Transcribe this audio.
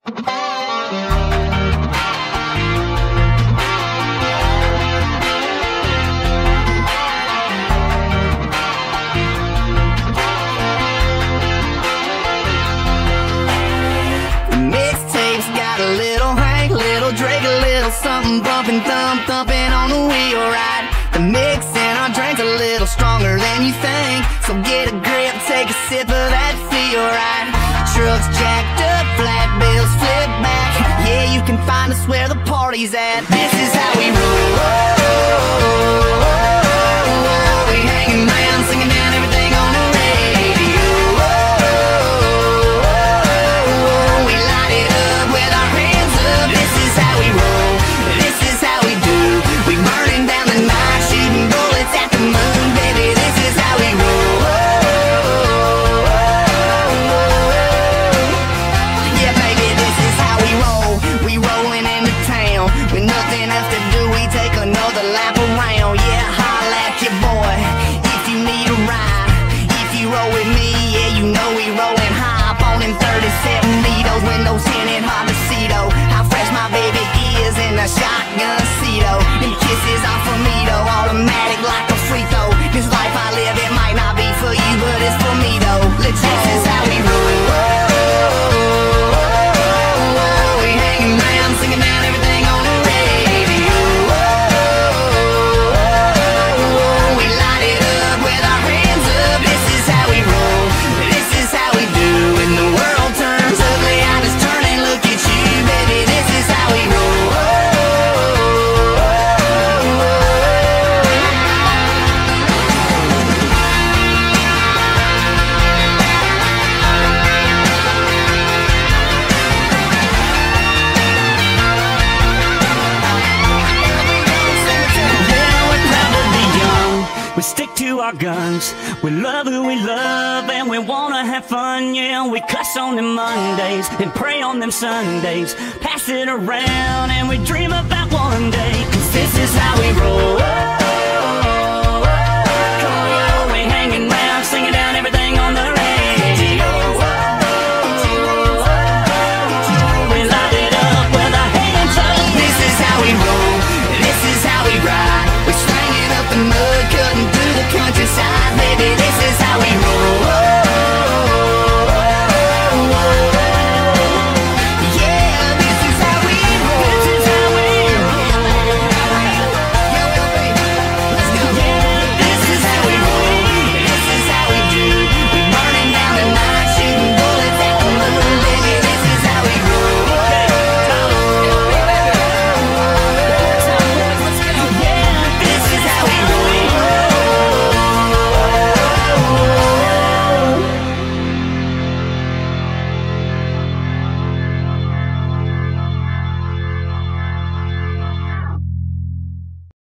Something bumping, thumping on the wheel ride. The mix in our drink's a little stronger than you think, so get a grip, take a sip of that feel right. Trucks jacked up, flat bills flip back. Yeah, you can find us where the party's at. This is how we roll. We hanging around, singing down everything on the radio. We light it up with our hands up. This is how we roll. We burning down the night, shooting bullets at the moon, baby. This is how we roll. Yeah, baby, this is how we roll. We rolling into town with nothing else to do. We take another lap around. Yeah, holla at your boy if you need a ride. If you roll with me, yeah, you know we rolling high up on them 37 needles, windows tinted, hard to see though how fresh my baby is in a shotgun seat. Them kisses are for me though, automatic like a free throw. This life I live, it might not be for you, but it's for me though. This is how we roll. We hanging around, singing down everything on the radio. We light it up with our hands up. This is how we roll. This is how we do. When the world turns ugly, I just turn and look at you, baby. This is how we roll. We stick to our guns, we love who we love, and we wanna have fun, yeah. We cuss on them Mondays and pray on them Sundays, pass it around and we dream about one day, 'cause this is how we roll.